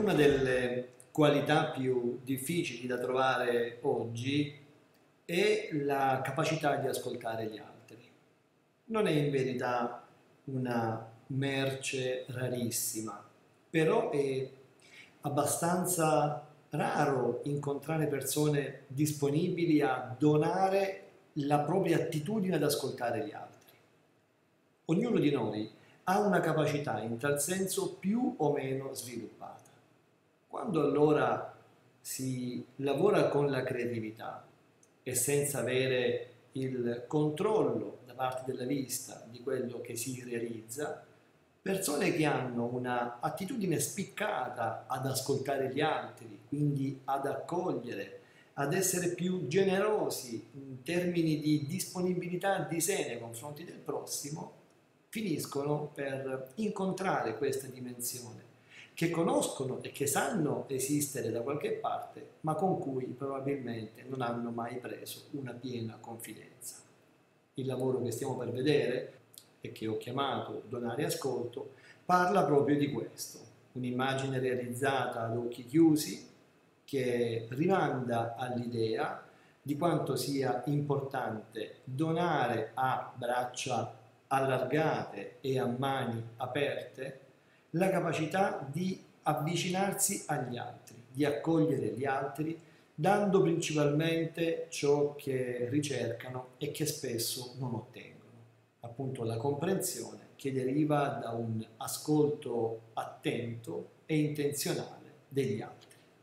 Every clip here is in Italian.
Una delle qualità più difficili da trovare oggi è la capacità di ascoltare gli altri. Non è in verità una merce rarissima, però è abbastanza raro incontrare persone disponibili a donare la propria attitudine ad ascoltare gli altri. Ognuno di noi ha una capacità in tal senso più o meno sviluppata. Quando allora si lavora con la creatività e senza avere il controllo da parte della vista di quello che si realizza, persone che hanno una attitudine spiccata ad ascoltare gli altri, quindi ad accogliere, ad essere più generosi in termini di disponibilità di sé nei confronti del prossimo, finiscono per incontrare questa dimensione che conoscono e che sanno esistere da qualche parte, ma con cui probabilmente non hanno mai preso una piena confidenza. Il lavoro che stiamo per vedere e che ho chiamato Donare Ascolto parla proprio di questo, un'immagine realizzata ad occhi chiusi che rimanda all'idea di quanto sia importante donare a braccia allargate e a mani aperte la capacità di avvicinarsi agli altri, di accogliere gli altri, dando principalmente ciò che ricercano e che spesso non ottengono, appunto la comprensione che deriva da un ascolto attento e intenzionale degli altri.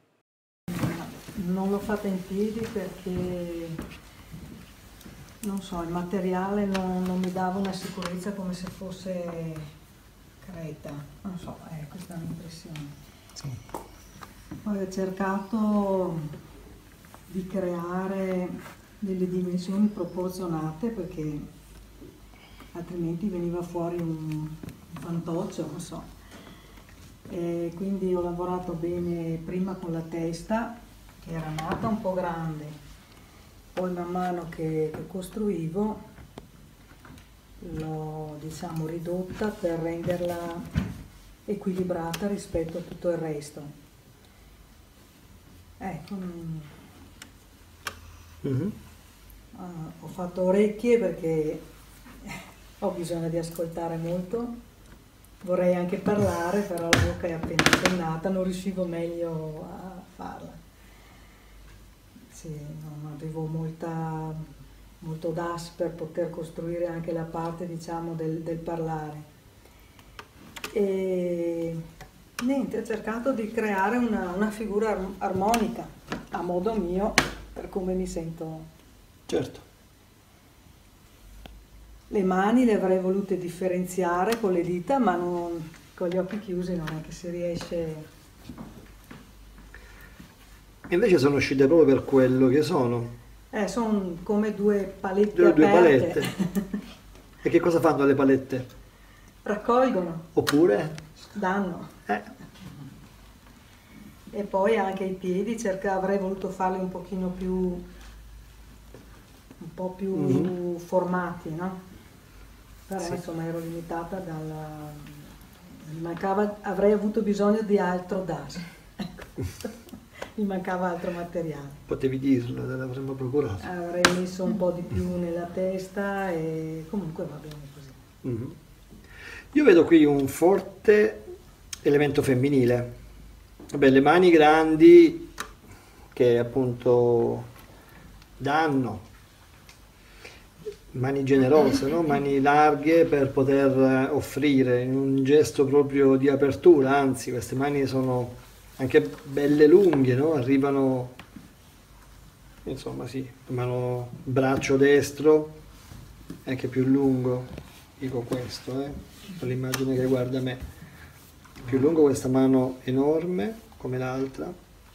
Non l'ho fatta in piedi perché, non so, il materiale non mi dava una sicurezza, come se fosse creta, non so, questa è l'impressione. Sì. Poi ho cercato di creare delle dimensioni proporzionate perché altrimenti veniva fuori un fantoccio, non so. E quindi ho lavorato bene prima con la testa, che era nata un po' grande, poi man mano che costruivo l'ho, diciamo, ridotta per renderla equilibrata rispetto a tutto il resto. Ecco, ho fatto orecchie perché ho bisogno di ascoltare molto, vorrei anche parlare, però la bocca è appena accennata, non riuscivo meglio a farla. Sì, non avevo molto DAS per poter costruire anche la parte, diciamo, del parlare. E niente, ho cercato di creare una figura armonica, a modo mio, per come mi sento. Certo. Le mani le avrei volute differenziare con le dita, ma con gli occhi chiusi non è che si riesce. Invece sono uscite proprio per quello che sono. Sono come due palette Due aperte. palette. E che cosa fanno le palette? Raccolgono. Oppure? Danno. E poi anche i piedi, avrei voluto farli un po' più formati, no? Però sì, insomma ero limitata avrei avuto bisogno di altro DAS. Ecco. Mi mancava altro materiale. Potevi dirlo, te l'avremmo procurato. Avrei messo un po' di più nella testa e comunque va bene così. Io vedo qui un forte elemento femminile. Vabbè, le mani grandi che appunto danno, mani generose, no? Mani larghe per poter offrire in un gesto proprio di apertura, anzi queste mani sono anche belle lunghe, no? Arrivano, insomma sì, mano, braccio destro è anche più lungo, dico questo, l'immagine che guarda me, più lungo questa mano enorme come l'altra.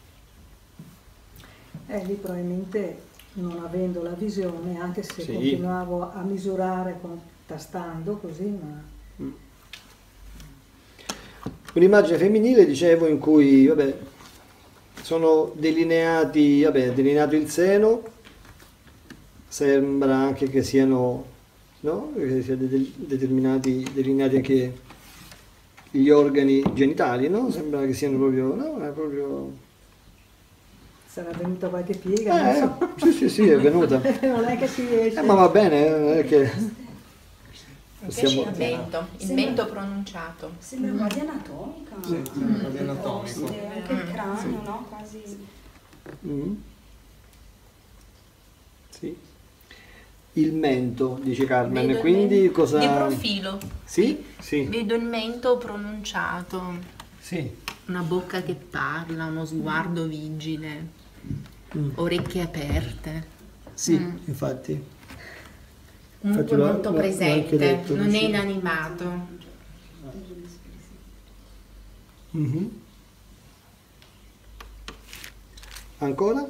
Lì probabilmente non avendo la visione, anche se sì, continuavo a misurare tastando così, ma... Un'immagine femminile, dicevo, in cui vabbè, sono delineato il seno, sembra anche che siano, no? Che sia delineati anche gli organi genitali, no? Sembra che siano proprio, no? È proprio... Sarà venuta qualche piega, non so. Sì, è venuta. Non è che si riesce. Ma va bene, non è che... Invece il mento pronunciato. Sembra quasi anatomica. Sì, sembra quasi anatomico. Anche il cranio, no? Quasi. Mm. Sì. Il mento, dice Carmen, Vedo il quindi mento cosa... di profilo. Sì? Sì. Vedo il mento pronunciato, Sì. una bocca che parla, uno sguardo vigile, orecchie aperte. Sì, infatti. Comunque Infatti molto l'ho anche presente, detto, non è sì. inanimato. Mhm. Ancora?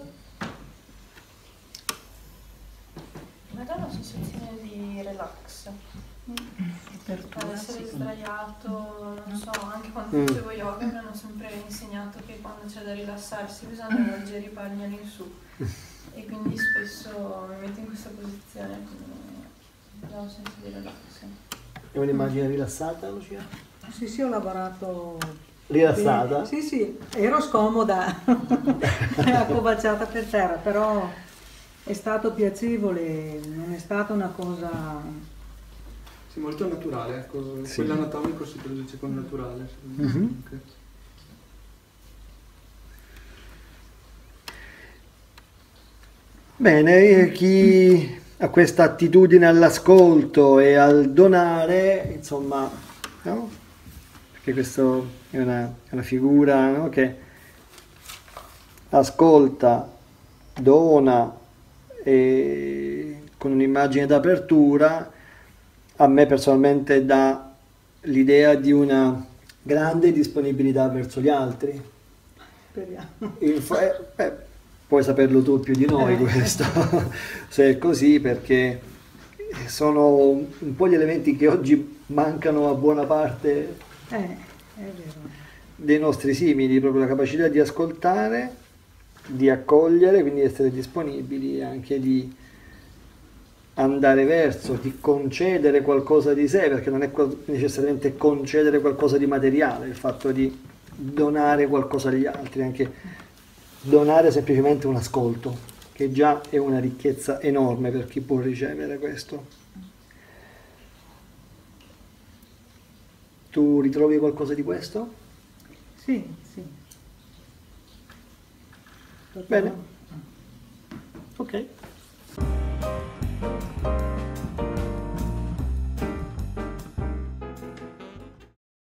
Ma dà una sensazione di relax. Ad essere sdraiato, non so, anche quando facevo yoga mi hanno sempre insegnato che quando c'è da rilassarsi bisogna volgere i palmi in su. E quindi spesso mi metto in questa posizione, quindi dà un senso di relax. È un'immagine rilassata, Lucia? Sì, ho lavorato. Rilassata? Sì, ero scomoda, accovacciata per terra, però è stato piacevole, non è stata una cosa... Sì, molto naturale, ecco. Sì. Quello anatomico si traduce con naturale. Mhm. Ok. Bene, chi ha questa attitudine all'ascolto e al donare, insomma, no? Perché questa è una figura, no? Che ascolta, dona e con un'immagine d'apertura, a me personalmente dà l'idea di una grande disponibilità verso gli altri. Speriamo. Puoi saperlo tu più di noi questo, se è così, perché sono un po' gli elementi che oggi mancano a buona parte È vero. dei nostri simili, proprio la capacità di ascoltare, di accogliere, quindi essere disponibili, anche di andare verso, di concedere qualcosa di sé, perché non è necessariamente concedere qualcosa di materiale, il fatto di donare qualcosa agli altri, anche donare semplicemente un ascolto, che già è una ricchezza enorme per chi può ricevere questo. Tu ritrovi qualcosa di questo? Sì. Bene. Ok.